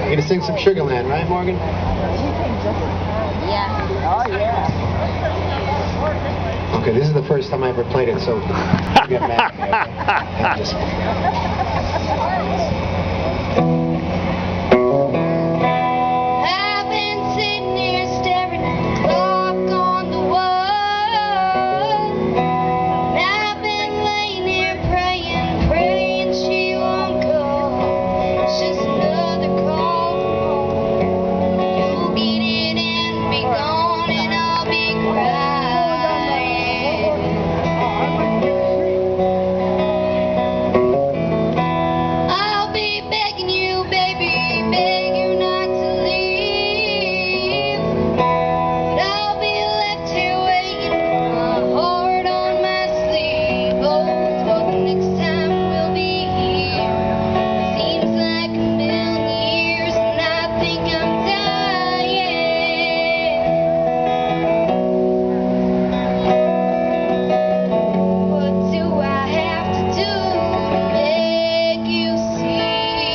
You're gonna sing some Sugarland, right, Morgan? Yeah. Oh, yeah. Okay, this is the first time I ever played it, so don't get mad at me. I've been sitting here staring at the clock on the wall. And I've been laying here praying she won't call. It's just another call home. You'll get it and be gone, and I'll be crying. I'll be begging you, baby, beg you not to leave. But I'll be left here waiting with my heart on my sleeve. Oh, for the next time we'll be here. Seems like a million years, and I think I'm dying. What do I have to do to make you see?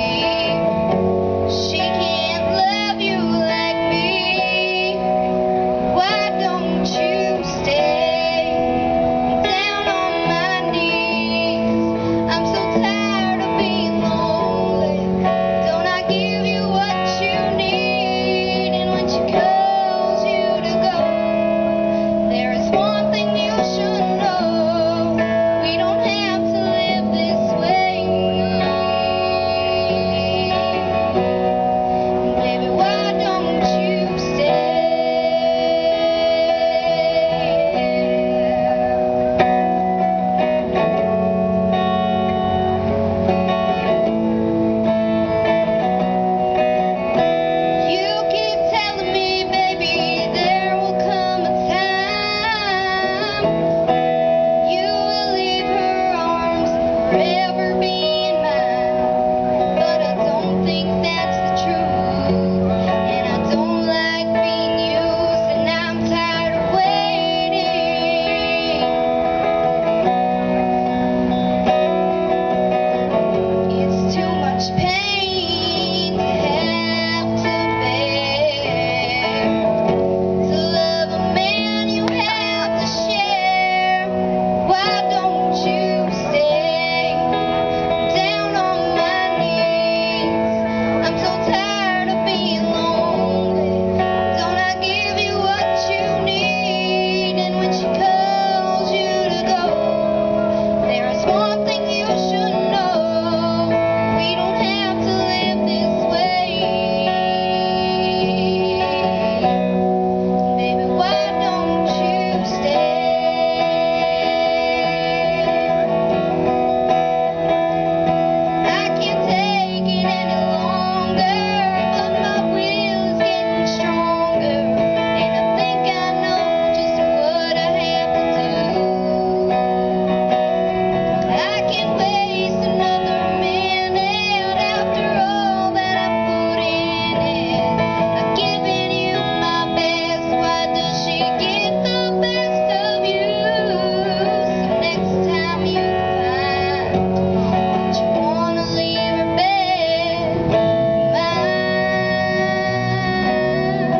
She can't love you like me. Why don't you stay? I'm down on my knees. I'm so tired of being lonely. Don't I give you what you need? And when she calls you to go, there is one thing you should know. We don't have to live this way. Baby, why don't you stay? You keep telling me, baby, there will come a time you will leave her arms and forever be in mine. But I don't think that's the truth, and I don't like being used, and I'm tired of waiting. It's too much pain to have to bear. To love a man you have to share. Why don't you stay? I'm down on my knees. I'm so tired of being lonely. Don't I give you what you need? And when she calls you to go, there is one thing you should know. We don't have to live this way. Baby, why don't you stay? I can't take it any longer, but my will is getting stronger, and I think I know just what I have to do. I can't waste another minute after all that I put in it. I've given you my best. Why does she get the best of you? So next time you find that you wanna leave her bed, mine.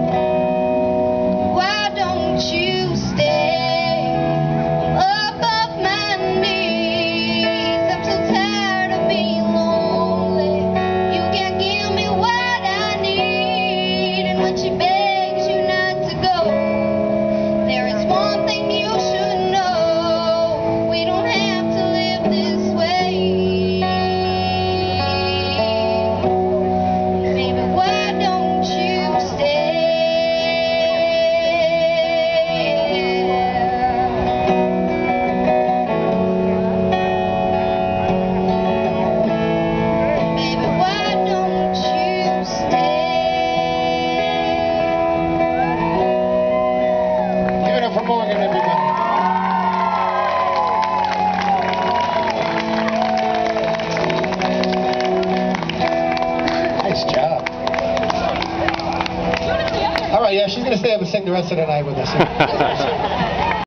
Why don't you stay? I'm up off my knees. I'm so tired of being lonely. You can't give me what I need. And when she begs you not to go, there is one thing you should know. We don't have to live this way. Baby, why don't you stay? Baby, why don't you stay? Give it up for Morgan, everybody. Nice job. All right, yeah, she's gonna stay up and sing the rest of the night with us.